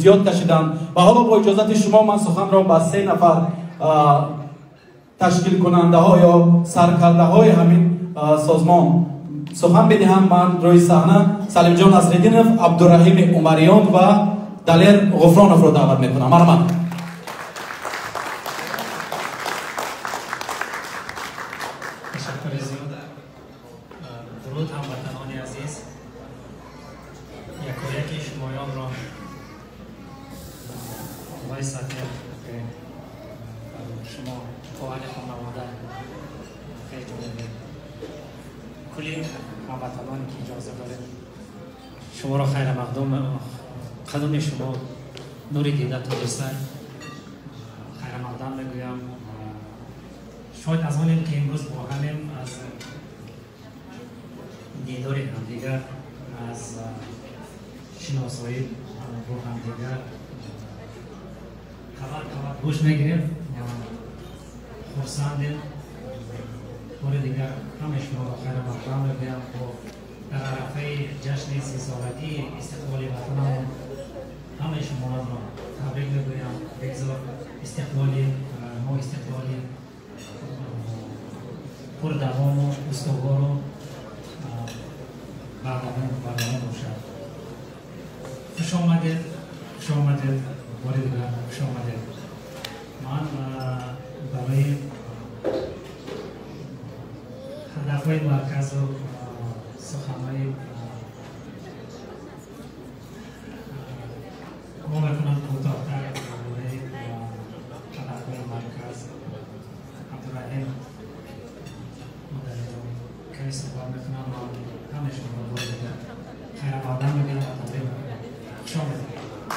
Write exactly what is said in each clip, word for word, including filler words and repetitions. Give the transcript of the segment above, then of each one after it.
زیاد کشیدند و حالا با اجازت شما من سخن را با سه نفر تشکیل کننده ها یا سرکرده های همین سازمان سخن بدهم. من روی صحنه سلیم جان نصرالدینов، عبدالرحیم عمریان و دلیر غفرانов را دعوت میکنم. مرحبا. درود هموطنان عزیز، یک و یکی شمایان را آقای سفیر که شما فعال خانواده خیلی جالبه کلی هموطنانی که اجازه دارید شما را خیر مقدم قدم شما نور دیده تا بستر خیر مقدم میگویم. شاید از آنیم که امروز با همین از دیدار همدیگر از شناسایی با همدیگر خبر خبر گوش میگیریم خرسندیم. بار دیگر همه شما را خیر مقدم میگویم و در عرفه جشن سی سالگی استقبال وطنمون همه شما را تبریک میگویم. بگذار استقبالی ما استقبالی پر دوام و استوار و برنامه برنامه باشد. خوش آمدید، خوش آمدید، بار دیگر خوش آمدید. من برای هدفهای مرکز و سخنهای ما میکنم کوتاه‌تر برای هدفهای مرکز عبدالرحیم که صحبت میکنم و همه شما رو دیگر خیر مقدم میگم و تبریک میگم. خوش آمدید.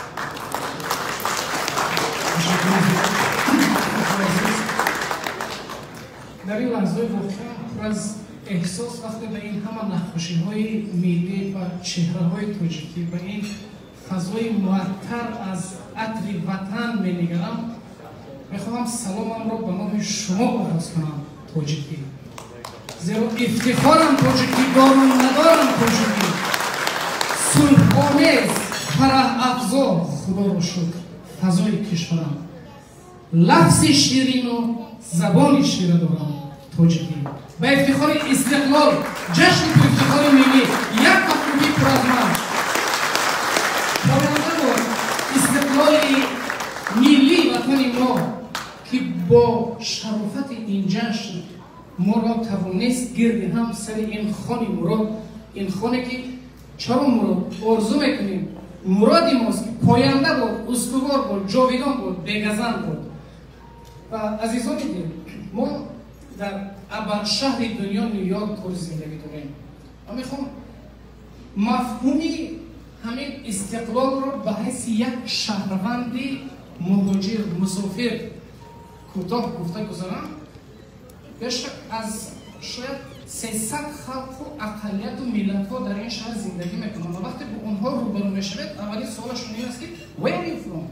در این لحظه واقعا پر از احساس وقتی به این همه نقاشی های ملی و چهره های تاجیکی به این فضای معطر از عطر وطن می نگرم میخواهم سلامم را به نام شما آغاز کنم تاجیکی، زیرا افتخارم تاجیکی دارم ندارم تاجیکی صلح آمیز فرح افزا خدا را شکر فضای کشورم لفظ شیرین و زبان شیره دارم تاجیکی به افتخار استقلال جشن تو افتخار ملی یک مخلوقی پر از من پاینده باد استقلال ملی وطن ما که با شرافت این جشن ما را توانست گرد هم سر این خانه مراد این خانه که چرا مراد آرزو میکنیم مرادی ماست که پاینده باد استوار باد جاویدان باد بگزن باد. و عزیزان دل ما در ابر شهر دنیا نیویورک طور زندگی داریم و میخوام مفهومی همین استقلال را به حیث یک شهروند مهاجر مسافر کوتاه گفته گذارم. بیشتر از شاید سیصد خلق و اقلیت و ملت ها در این شهر زندگی میکنند و وقتی با اونها روبرو میشوید اولین سوالشون این است که Where are you from؟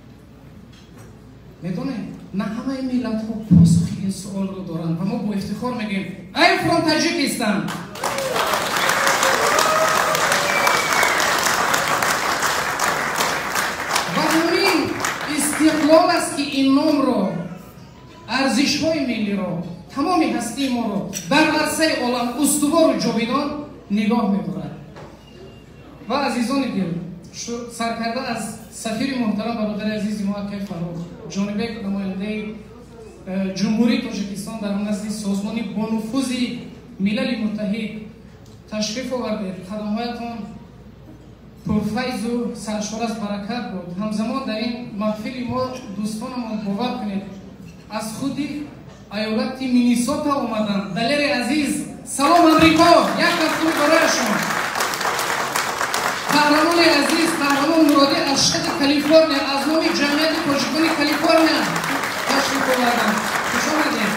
میدونید نه همه ملت ها پاسخ این سوال رو دارن و ما با افتخار میگیم I am from Tajikistan. و همین استقلال است که این نام رو ارزش های ملی رو تمام هستی ما رو در عرصه عالم استوار و جاویدان نگاه میبرد. و عزیزان دل سرکرده از سفیر محترم برادر عزیز ما که فاروق جانبک نماینده جمهوری تاجیکستان در نزد سازمان با نفوذ ملل متحد تشریف آوردید. خدماتتان پرفیض و سرشار از برکت بود. همزمان در این محفل ما دوستانمان باور کنید از خودی ایالت مینیسوتا آمدند. دلیر عزیز سلام امریکا یک دستور برایشان. قهرمان عزیز قهرمان مرادی از شهر کالیفرنیا از نام جمعیت تاجیکان کالیفرنیا تشریف آوردند. خوش آمدید.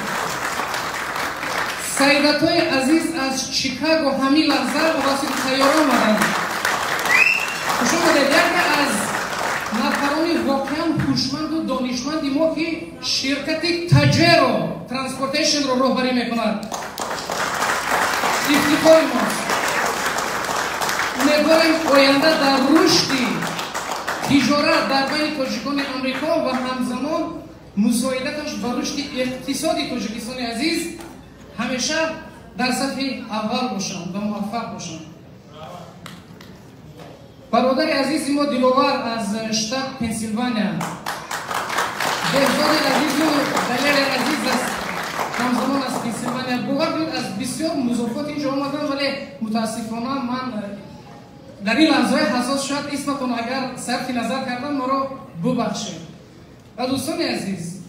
سیدتای عزیز از شیکاگو همین لحظه واسه طیاره آمدند. خوش آمدید. یکی از نفران واقعا هوشمند و دانشمند ما که شرکت تجرو ترانسپورتیشن رو راهبری میکند افتخار ماست. امیدواریم آینده در رشدی تجارت در بین تاجیکان امریکا و همزمان مساعدتش بر رشد اقتصادی تاجیکستان عزیز همیشه در صفحه اول باشند و موفق باشند. برادر عزیز ما دلاور از شتات پنسیلوانیا، بهزاد عزیز و دلیر عزیز از همزمان از پنسیلوانیا باور بود از بسیار مضافات اینجا آمدن، ولی متاسفانه من در این لحظه حساس شاید اسمتون اگر صرف نظر کردن ما را ببخشید. و دوستان عزیز،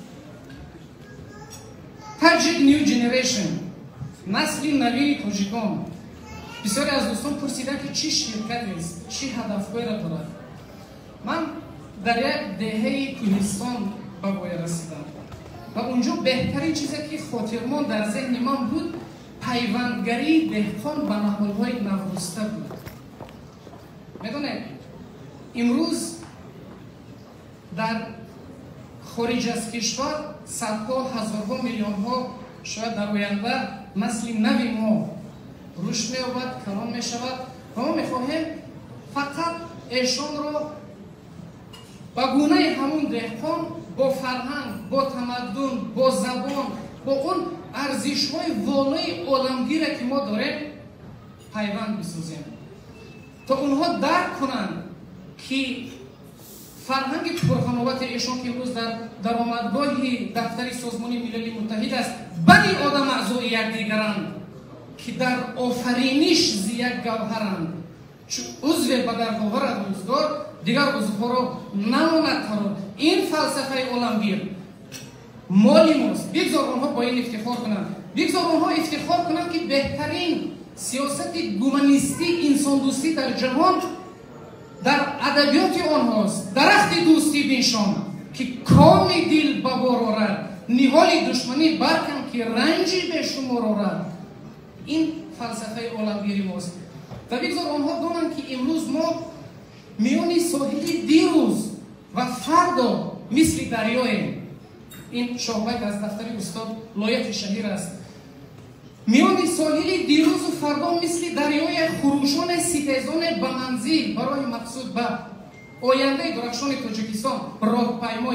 تاجیک نیو جنریشن، نسل نوین تاجیکان، بسیاری از دوستان پرسیدن که چی شرکتی است، چی هدفهایی را دارد. من در یک دهه کوهستان به گوی رسیدم و اونجا بهترین چیزی که خاطرمان در ذهن من بود پیوندگری دهقان به نهالهای نورسته بود. میدونید امروز در خارج از کشور صدها هزارها میلیون ها شاید در آینده نسل نوی ما رشد می‌یابد، کلان می‌شود و ما می‌خواهیم فقط ایشان را با گونه همون دهقان با فرهنگ، با تمدن، با زبان، با اون ارزش‌های والای عالمگیر که ما داریم پیوند بسازیم تا اونها درک کنند که فرهنگ پرخانوات ایشان که امروز در درآمدگاه دفتر سازمان ملل متحد است بنی آدم اعضای یکدیگرند که در آفرینش زی یک گوهرند، عضو به در گوهر روزگار دیگر عضوها را نماند ترا. این فلسفه عالمگیر مالی ماست. بگذار آنها با این افتخار کنند، بگذار آنها افتخار کنند که بهترین سیاست گومانیستی انسان دوستی در جهان در ادبیات آنهاست. درخت دوستی بنشان که کام دل به بار آرد، نهال دشمنی برکن که رنجی به شمار آرد. این فلسفه عالمگیری ماست و بگذار آنها دانند که امروز ما میان ساحل دیروز و فردا مثل دریای این شاهبک از دفتر استاد لایق شهیر است. میان ساحل دیروز و فردا مثل دریای خروشان ستیزان به منزل برای مقصود به آینده درخشان تاجیکستان راهپیمای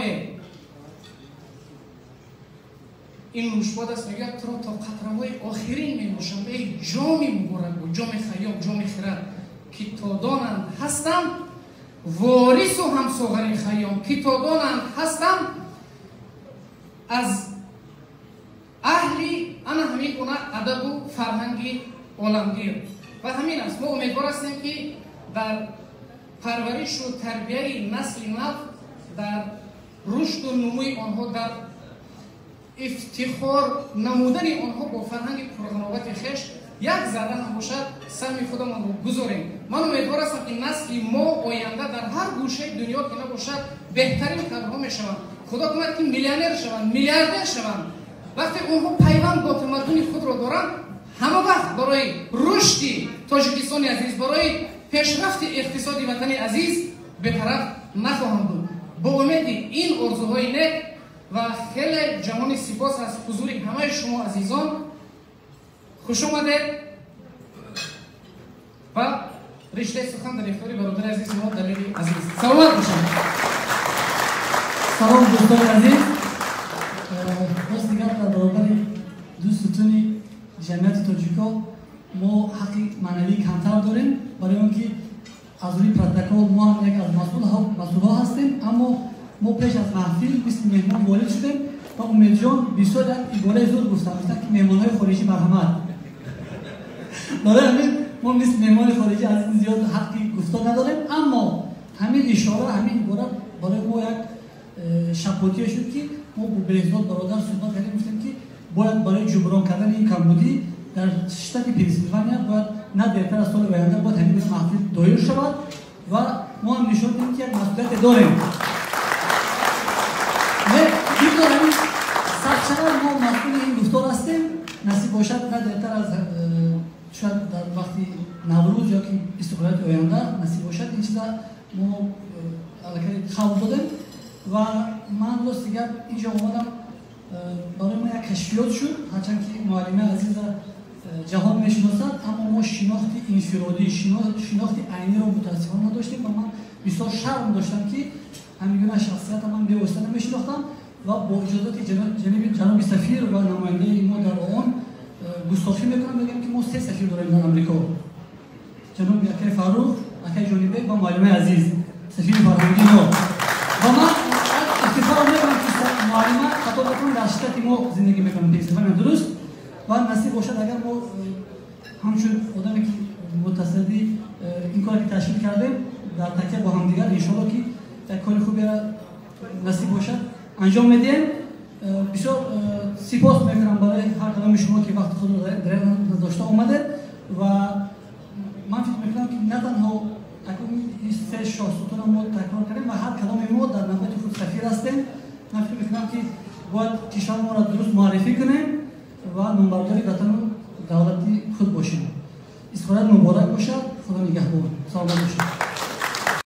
این نوشباد است. میگه تو را تا قطره‌های آخرین می‌نوشم ای جام مبارک، جام خیام، جام خرد که تا دانند هستم وارث و همساغر خیام، که تا دانند هستم از اهلی انا همین گونه ادب و فرهنگ عالمگیر. و همین است ما امیدوار هستیم که در پرورش و تربیه نسل نو، در رشد و نموی آنها، در افتخار نمودن آنها با فرهنگ پرقناوت خویش یک ذره هم باشد سهم خودمان رو گذاریم. من امیدوار هستم که نسل ما آینده در هر گوشه دنیا که نباشد بهترین کارها میشوند. خدا کند که میلیونر شوند، میلیاردر شوند. وقتی اونها پیوند با تمدن خود را دارند همه وقت برای رشد تاجیکستان عزیز، برای پیشرفت اقتصادی وطن عزیز به طرف نخواهند بود. با امید این آرزوهای نیک و خیلی جهان سپاس از حضور همه شما عزیزان. خوش آمدید و رشته سخن در اختیار برادر عزیز ما دلیر عزیز. سلامت باشید. سلام دوستان عزیز. باز دیگر در برابر دو ستون جمعیت تاجیکا ما حقی معنوی کمتر داریم، برای اون که از روی پروتکل ما هم یک از مسئول ها هستیم، اما ما پیش از محفل مثل مهمان وارد شدیم و امید جان بسیار در عباره زود گفتم که مهمان های خارجی مرحمت. برای همین ما مثل مهمان خارجی از این زیاد حقی گفتار نداریم، اما همین اشاره همین عباره برای ما یک شپاتی شد که ما با بهزاد برادر صحبت کردیم، گفتیم که باید برای جبران کردن این کمبودی در شتات پنسیلوانیا باید نه دیرتر از سال آینده باید همین محفل دایر شود و ما هم نشون دادیم که یک مسئولیت داریم. دیگر همین سرچنان ما مسئول این گفتار هستیم. نصیب باشد نه دیرتر از شاید در وقتی نوروز یا که استقلالت آینده نصیب باشد این چیزا ما علاقه خواهد دادیم. و من راست دیگر اینجا آمدم برای ما یک کشفیات شد، هرچند که معلمه عزیز جهان میشناسد، اما ما شناخت انفرادی، شناخت عینی رو متاسفانه نداشتیم و من بسیار شرم داشتم که همینگونه شخصیت من بی‌واسطه نمی‌شناختم و با اجازه جناب جناب سفیر و نماینده ما در آن گستاخی میکنم بگم که ما سه سفیر داریم در آمریکا. جناب اکای فاروق، اکای جانبی و معلم عزیز سفیر فرهنگی ما. و من افتخار میکنم که معلم خطاب بکنم در شرکت ما زندگی میکنم پیشتر درست و نصیب باشد اگر ما همچون آدمی که متصدی این کاری که تشکیل کردیم در تکیه با هم دیگر انشالله که یک کار خوبی را نصیب باشد انجام میدیم. بسیار سپاس میکنم برای هر کدام شما که وقت خود را در داشته آمده و من فکر میکنم که نه تنها این سه شاه ستون ما تکرار کردیم و هر کدام ما در نوبت خود سفیر هستیم. من فکر میکنم که باید کشور ما را درست معرفی کنیم و نمبرداری وطن دولتی خود باشیم. استفاده مبارک باشد. خدا نگهدار. سلام باشید.